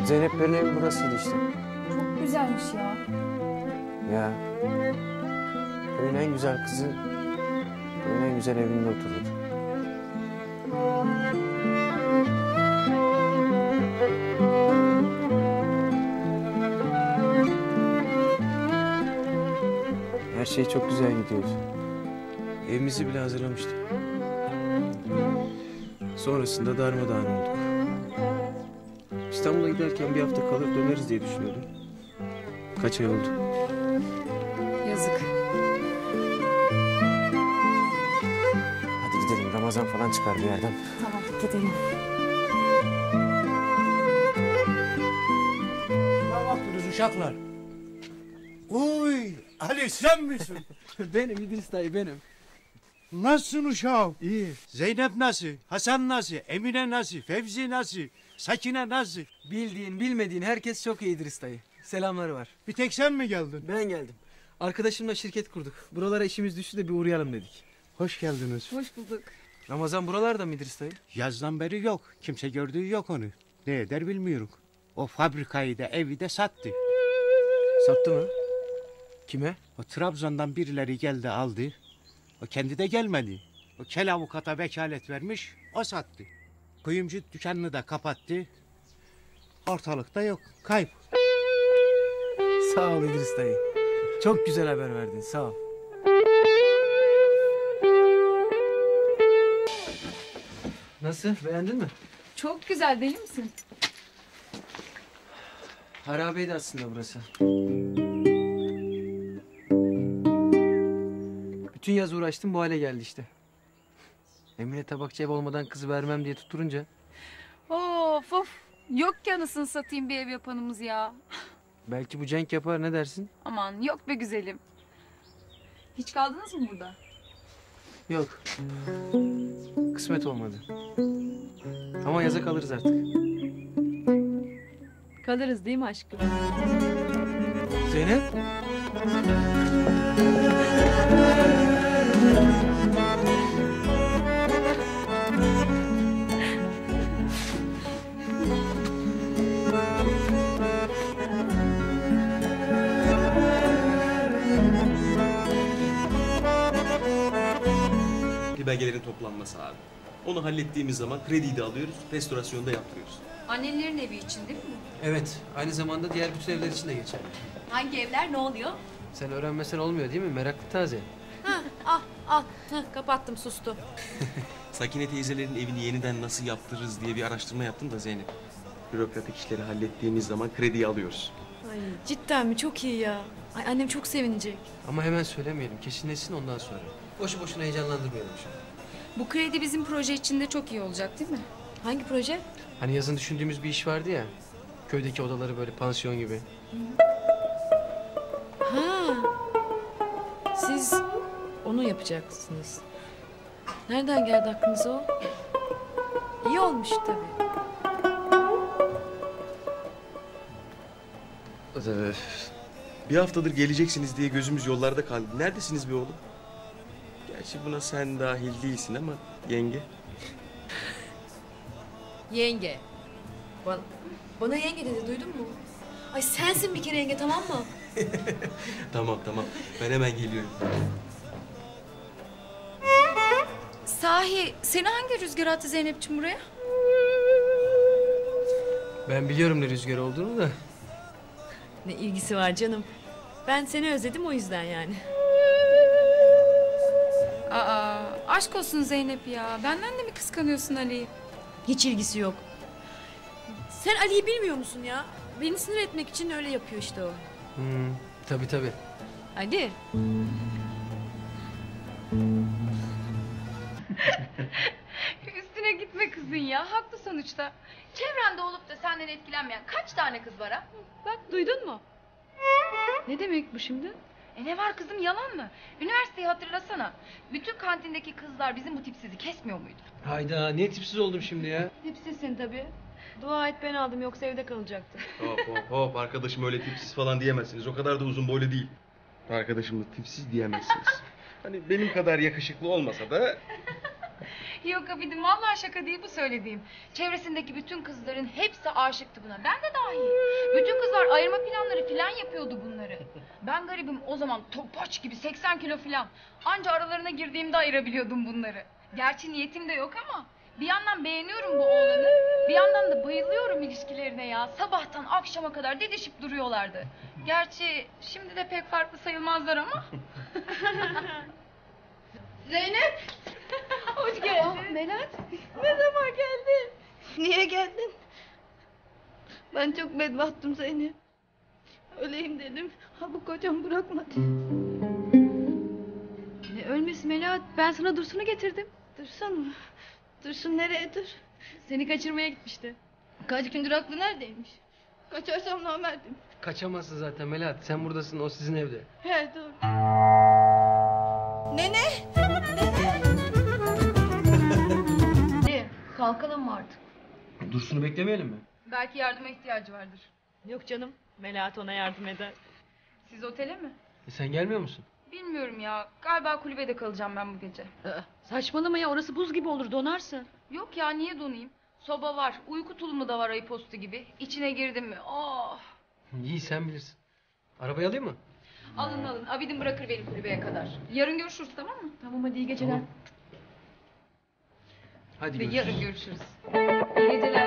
Zeynep Bey'in evi burasıydı işte. Çok güzelmiş ya. Ya. Köyün en güzel kızı köyün en güzel evinde otururdu. Her şey çok güzel gidiyordu. Evimizi bile hazırlamıştık. Sonrasında darmadağın olduk. İstanbul'a giderken bir hafta kalır döneriz diye düşünüyordum. Kaç ay oldu? Yazık. Hadi gidelim, Ramazan falan çıkar bir yerden. Tamam gidelim. Ne yaptınız uşaklar? Uy, Ali sen misin? Benim İdris dayı benim. Nasılsın uşağım? İyi. Zeynep nasıl? Hasan nasıl? Emine nasıl? Fevzi nasıl? Sakine nasıl? Bildiğin bilmediğin herkes çok iyi İdris dayı. Selamları var. Bir tek sen mi geldin? Ben geldim. Arkadaşımla şirket kurduk. Buralara işimiz düştü de bir uğrayalım dedik. Hoş geldiniz. Hoş bulduk. Ramazan buralarda mı İdris dayı? Yazdan beri yok. Kimse gördüğü yok onu. Ne eder bilmiyorum. O fabrikayı da evi de sattı. Sattı mı? Kime? O Trabzon'dan birileri geldi aldı. O kendi de gelmedi. O kel avukata vekalet vermiş, o sattı. Kuyumcu dükkanını da kapattı. Ortalıkta yok, kayıp. Sağ ol İdris dayı. Çok güzel haber verdin, sağ ol. Nasıl, beğendin mi? Çok güzel değil misin? Harabeydi aslında burası. Bütün yaz uğraştım, bu hale geldi işte. Emine tabakçı ev olmadan kızı vermem diye tutturunca... Of of. Yok ki anasını satayım bir ev yapanımız ya. Belki bu Cenk yapar, ne dersin? Aman yok be güzelim. Hiç kaldınız mı burada? Yok. Kısmet olmadı. Ama yaza kalırız artık. Kalırız değil mi aşkım? Zeynep. Belgelerin toplanması abi. Onu hallettiğimiz zaman krediyi de alıyoruz, restorasyonu da yaptırıyoruz. Annelerin evi için değil mi? Evet, aynı zamanda diğer bütün evler için de geçerli. Hangi evler, ne oluyor? Sen öğrenmesen olmuyor değil mi? Meraklı taze. Kapattım, sustu. Sakine teyzelerin evini yeniden nasıl yaptırırız diye bir araştırma yaptım da Zeynep. Bürokratik işleri hallettiğimiz zaman krediyi alıyoruz. Ay cidden mi? Çok iyi ya. Ay annem çok sevinecek. Ama hemen söylemeyelim, kesinleşsin ondan sonra. Boşu boşuna heyecanlandırmayalım şimdi. Bu kredi bizim proje için de çok iyi olacak değil mi? Hangi proje? Hani yazın düşündüğümüz bir iş vardı ya. Köydeki odaları böyle pansiyon gibi. Ha. Siz onu yapacaksınız. Nereden geldi aklınıza o? İyi olmuş tabii. Bir haftadır geleceksiniz diye gözümüz yollarda kaldı. Neredesiniz be oğlum? Gerçi buna sen dahil değilsin ama yenge. Yenge. Bana yenge dedi, duydun mu? Ay sensin bir kere yenge, tamam mı? Tamam. Ben hemen geliyorum. Sahi, seni hangi rüzgar attı Zeynep'ciğim buraya? Ben biliyorum ne rüzgar olduğunu da. Ne ilgisi var canım? Ben seni özledim o yüzden yani. Aa, aşk olsun Zeynep ya. Benden de mi kıskanıyorsun Ali'yi? Hiç ilgisi yok. Sen Ali'yi bilmiyor musun ya? Beni sinir etmek için öyle yapıyor işte o. Tabii. Ali. Üstüne gitme kızın ya. Haklı sonuçta. Çevrende olup da senden etkilenmeyen kaç tane kız var ha? Bak duydun mu? Ne demek bu şimdi? Ne var kızım, yalan mı? Üniversiteyi hatırlasana. Bütün kantindeki kızlar bizim bu tipsizi kesmiyor muydu? Hayda, niye tipsiz oldum şimdi ya? Tipsizsin tabii. Dua et ben aldım, yoksa evde kalacaktı. Hop arkadaşım öyle tipsiz falan diyemezsiniz. O kadar da uzun boylu değil. Arkadaşım da tipsiz diyemezsiniz. Hani benim kadar yakışıklı olmasa da... Yok Abidim vallahi şaka değil bu söylediğim. Çevresindeki bütün kızların hepsi aşıktı buna. Ben de dahil. Bütün kızlar ayırma planları falan yapıyordu bunları. Ben garibim o zaman topaç gibi 80 kilo falan. Anca aralarına girdiğimde ayırabiliyordum bunları. Gerçi niyetim de yok ama bir yandan beğeniyorum bu oğlanı. Bir yandan da bayılıyorum ilişkilerine ya. Sabahtan akşama kadar didişip duruyorlardı. Gerçi şimdi de pek farklı sayılmazlar ama. Zeynep! Hoş geldin. Melahat, ne zaman geldin? Niye geldin? Ben çok bedbahtım Zeynep. Öleyim dedim. Ha bu kocam bırakmadı. Ne ölmesi Melahat? Ben sana Dursun'u getirdim. Dursun mu? Dursun nereye dur? Seni kaçırmaya gitmişti. Kaç gündür aklı neredeymiş? Kaçarsam namerdim. Kaçamazsın zaten Melahat. Sen buradasın, o sizin evde. He dur. Nene! Kalkalım mı artık? Dursun'u beklemeyelim mi? Belki yardıma ihtiyacı vardır. Yok canım. Melahat ona yardım eder. Siz otele mi? Sen gelmiyor musun? Bilmiyorum ya. Galiba kulübede kalacağım ben bu gece. Saçmalama ya, orası buz gibi olur, donarsın. Yok ya niye donayım? Soba var. Uyku tulumu da var ayı postu gibi. İçine girdim mi? Oh! İyi, sen bilirsin. Arabayı alayım mı? Alın alın. Abidin bırakır beni kulübeye kadar. Yarın görüşürüz tamam mı? Tamam hadi iyi geceler. Tamam. Hadi Ve görüşürüz. yarın görüşürüz. İyi geceler.